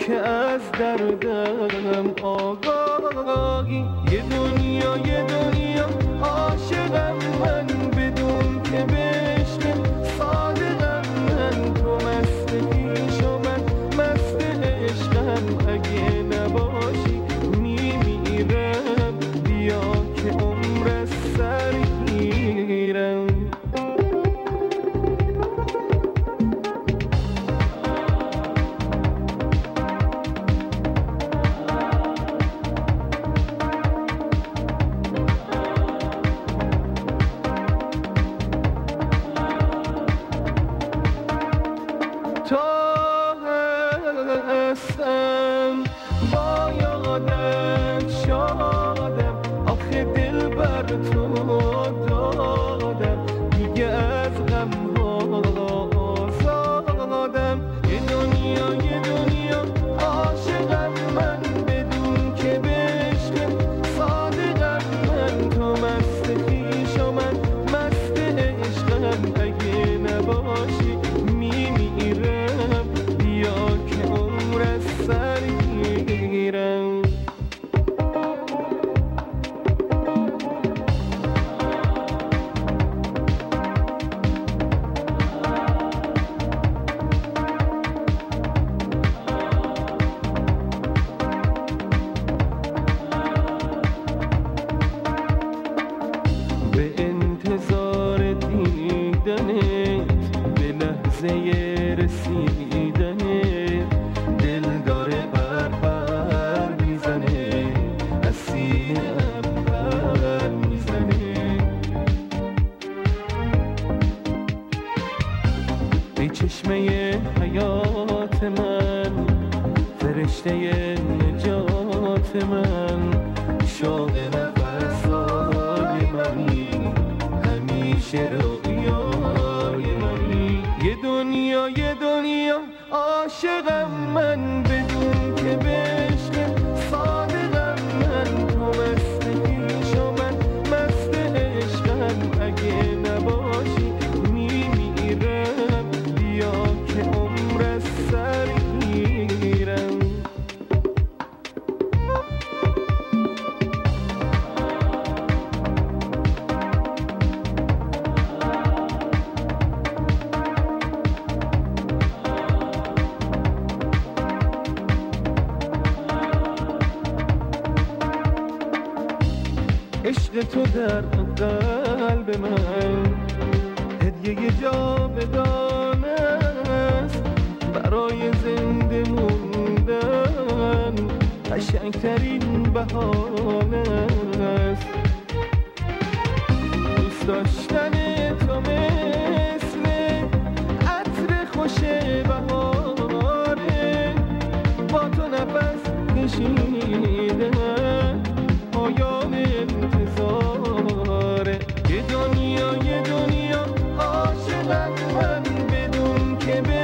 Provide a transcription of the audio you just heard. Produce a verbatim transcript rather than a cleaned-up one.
که از دردم آگاهی. یه دنیا یه دنیا عاشقم من بدون که به عشق صادقم من. تو مست خویش و من مست عشقم، اگه نباشی میمیرم. بیا که عمر از سر گیرم. هستم با یادت شادم، آخه دل بر تو دادم، دیگه از غم ها آزادم. یه دنیا یه دنیا عاشقم من بدون که به عشق صادقم من. تو مست خویش و من مست عشقم، اگه نباشی میمیرم. بیا که عمر از سر گیرم. به انتظار دیدنت، به لحظه رسیدنت، دل داره بر بر میزنه، از سینه‌ام بر میزنه. ای چشمه حیات من، فرشته نجات من، شوق نفسای منی، همیشه رویای منی. یه دنیا یه دنیا عاشقم من بدون که به عشق صادقم من. تو مست خویش و من مست عشقم، اگه نباشی میمیرم. بیا که عمر از سر گیرم. عشق تو در قلب من هدیه جاودان است، برای زنده موندن قشنگترین بهانه است. دوست داشتن تو مثل عطر خوش بهاره، با تو نفس کشیدن پایان انتظاره. یه دنیا یه دنیا عاشقم من بدون که به